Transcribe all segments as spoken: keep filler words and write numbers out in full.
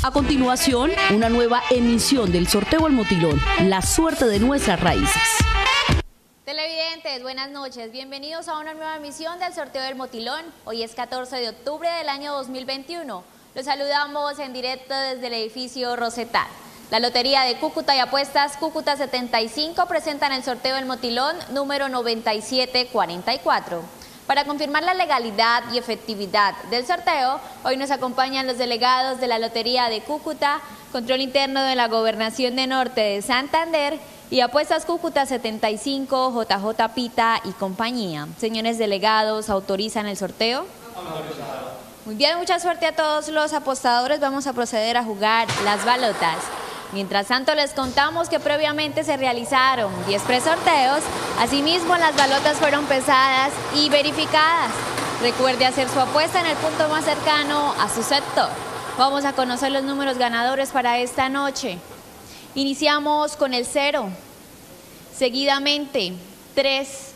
A continuación, una nueva emisión del sorteo El Motilón, la suerte de nuestras raíces. Televidentes, buenas noches. Bienvenidos a una nueva emisión del sorteo del Motilón. Hoy es catorce de octubre del año dos mil veintiuno. Los saludamos en directo desde el edificio Rosetal. La Lotería de Cúcuta y Apuestas Cúcuta setenta y cinco presentan el sorteo del Motilón número noventa y siete cuarenta y cuatro. Para confirmar la legalidad y efectividad del sorteo, hoy nos acompañan los delegados de la Lotería de Cúcuta, Control Interno de la Gobernación de Norte de Santander y Apuestas Cúcuta setenta y cinco, J J Pita y compañía. Señores delegados, ¿autorizan el sorteo? Autorizado. Muy bien, mucha suerte a todos los apostadores. Vamos a proceder a jugar las balotas. Mientras tanto, les contamos que previamente se realizaron diez presorteos. Asimismo, las balotas fueron pesadas y verificadas. Recuerde hacer su apuesta en el punto más cercano a su sector. Vamos a conocer los números ganadores para esta noche. Iniciamos con el cero, seguidamente tres,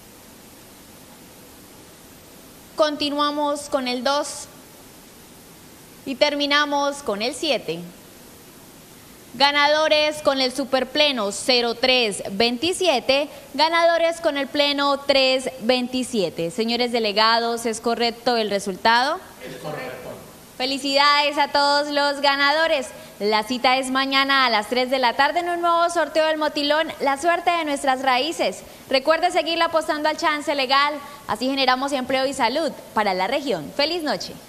continuamos con el dos y terminamos con el siete. Ganadores con el superpleno cero tres veintisiete, ganadores con el pleno tres veintisiete. Señores delegados, ¿es correcto el resultado? Es correcto. Felicidades a todos los ganadores. La cita es mañana a las tres de la tarde en un nuevo sorteo del Motilón, la suerte de nuestras raíces. Recuerde seguirle apostando al chance legal, así generamos empleo y salud para la región. Feliz noche.